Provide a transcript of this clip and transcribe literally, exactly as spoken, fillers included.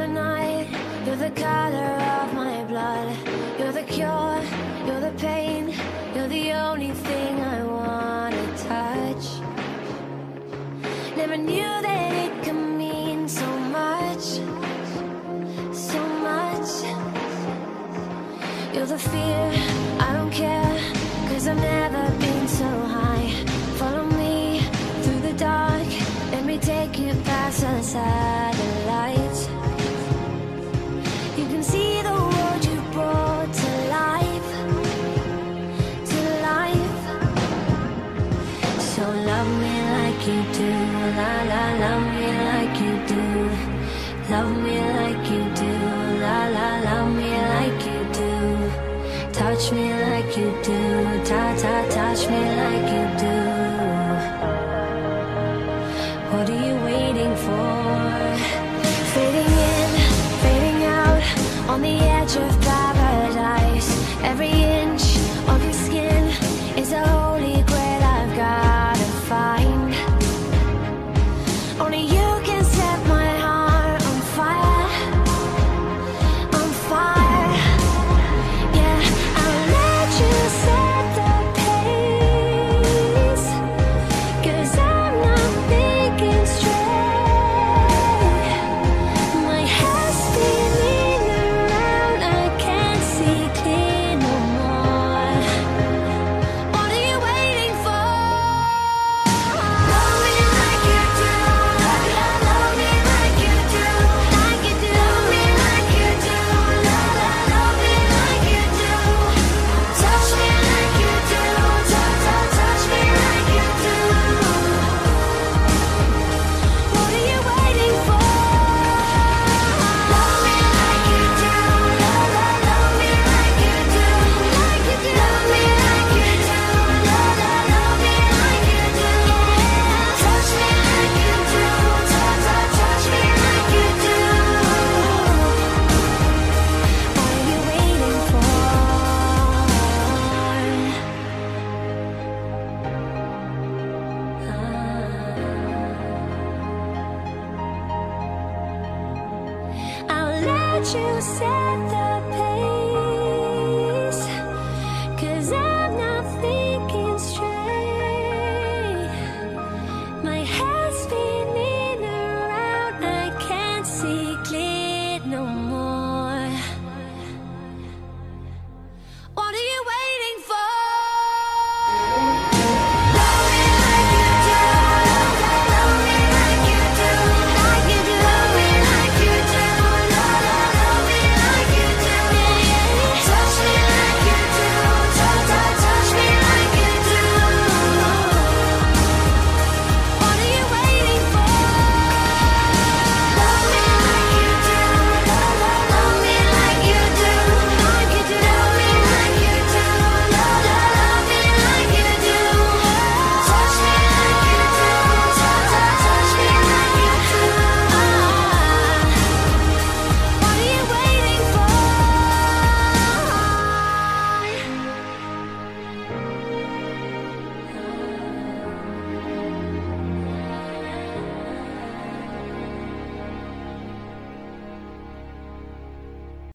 the night, you're the color of my blood. You're the cure, you're the pain, you're the only thing I wanna touch. Never knew that it could mean so much, so much. You're the fear, I don't care, cause I've never been so high. Follow me through the dark, let me take you past the satellites. You can see the world you brought to life, to life. So love me like you do, la la, love me like you do. Love me like you do, la la, love me like you do. Touch me like you do, ta ta, touch me like you do. What are you waiting for? Fading in, fading out, on the edge of paradise. Every inch of your skin is a holy grail I've gotta find. Only you can set my heart on fire, on fire. Yeah, I'll let you set the pace, cause I'm not thinking straight. My head's spinning around, I can't see clear no more. What are you waiting for? Love me like you do, love, love, love me like you do, like you do. Love me like you do, love, love, love me like you do. Touch me like you do, touch, touch, touch me like you do. What are you waiting for? Love me like you do, love, love, love me like you do, like you do. Love me like you do, love, love, love me like you do. Touch me like you do, touch, touch, touch me like you do. What are you waiting for? I'll let you set the pace.